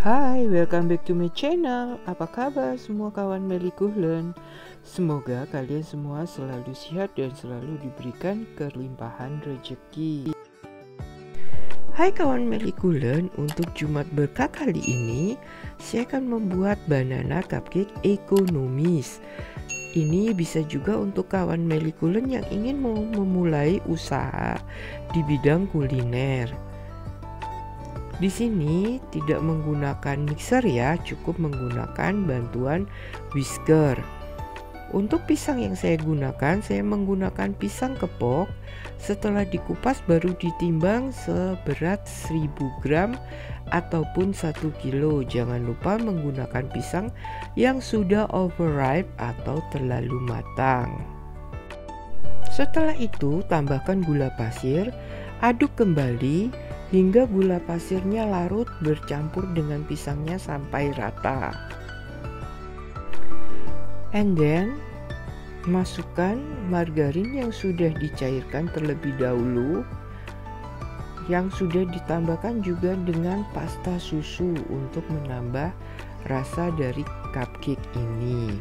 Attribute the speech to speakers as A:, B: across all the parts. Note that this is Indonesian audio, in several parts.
A: Hai, welcome back to my channel. Apa kabar semua kawan Meli Kuhlen? Semoga kalian semua selalu sehat dan selalu diberikan kelimpahan rezeki. Hai kawan Meli Kuhlen, untuk Jumat Berkah kali ini saya akan membuat banana cupcake ekonomis. Ini bisa juga untuk kawan Meli Kuhlen yang ingin mau memulai usaha di bidang kuliner. Di sini tidak menggunakan mixer ya, cukup menggunakan bantuan whisker. Untuk pisang yang saya gunakan, saya menggunakan pisang kepok. Setelah dikupas baru ditimbang seberat 1000 gram ataupun 1 kilo. Jangan lupa menggunakan pisang yang sudah overripe atau terlalu matang. Setelah itu tambahkan gula pasir, aduk kembali hingga gula pasirnya larut bercampur dengan pisangnya sampai rata. And then masukkan margarin yang sudah dicairkan terlebih dahulu, yang sudah ditambahkan juga dengan pasta susu untuk menambah rasa dari cupcake ini.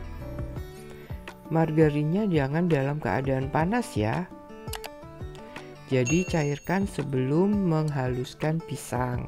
A: Margarinnya jangan dalam keadaan panas ya. Jadi cairkan sebelum menghaluskan pisang.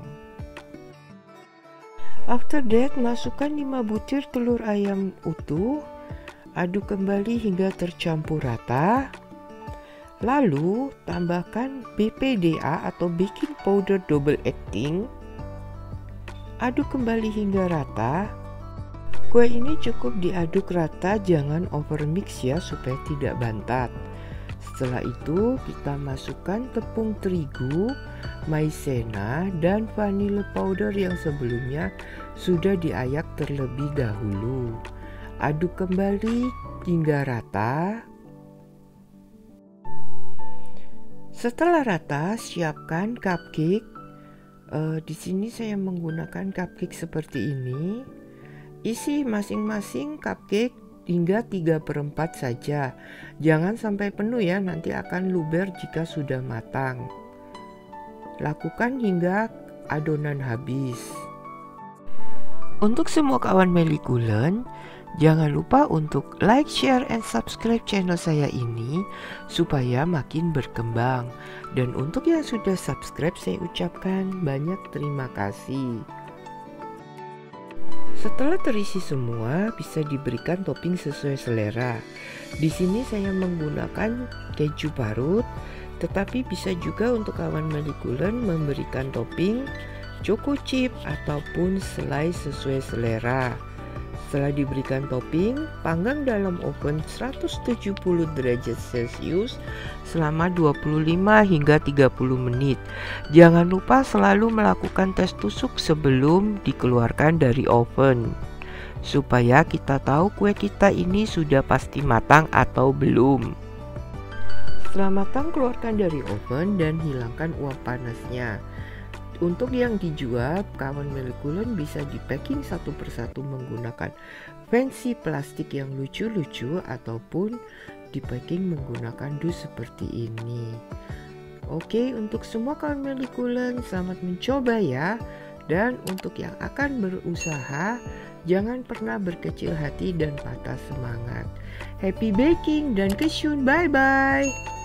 A: After that, masukkan 5 butir telur ayam utuh. Aduk kembali hingga tercampur rata. Lalu tambahkan BPDA atau baking powder double acting. Aduk kembali hingga rata. Kue ini cukup diaduk rata, jangan overmix ya supaya tidak bantat. Setelah itu kita masukkan tepung terigu, maizena, dan vanilla powder yang sebelumnya sudah diayak terlebih dahulu. Aduk kembali hingga rata. Setelah rata, siapkan cupcake. Di sini saya menggunakan cupcake seperti ini. Isi masing-masing cupcake hingga 3/4 saja. Jangan sampai penuh ya, nanti akan luber jika sudah matang. Lakukan hingga adonan habis. Untuk semua kawan Meli Kuhlen, jangan lupa untuk like, share, and subscribe channel saya ini supaya makin berkembang. Dan untuk yang sudah subscribe, saya ucapkan banyak terima kasih. Setelah terisi semua, bisa diberikan topping sesuai selera. Di sini saya menggunakan keju parut, tetapi bisa juga untuk kawan Meli Kuhlen memberikan topping choco chip ataupun selai sesuai selera. Setelah diberikan topping, panggang dalam oven 170 derajat Celcius selama 25 hingga 30 menit. Jangan lupa selalu melakukan tes tusuk sebelum dikeluarkan dari oven, supaya kita tahu kue kita ini sudah pasti matang atau belum. Setelah matang, keluarkan dari oven dan hilangkan uap panasnya. Untuk yang dijual, kawan Meli Kuhlen bisa di packing satu persatu menggunakan fancy plastik yang lucu-lucu ataupun di packing menggunakan dus seperti ini. Oke, untuk semua kawan Meli Kuhlen, selamat mencoba ya. Dan untuk yang akan berusaha, jangan pernah berkecil hati dan patah semangat. Happy baking dan kesyun, bye-bye.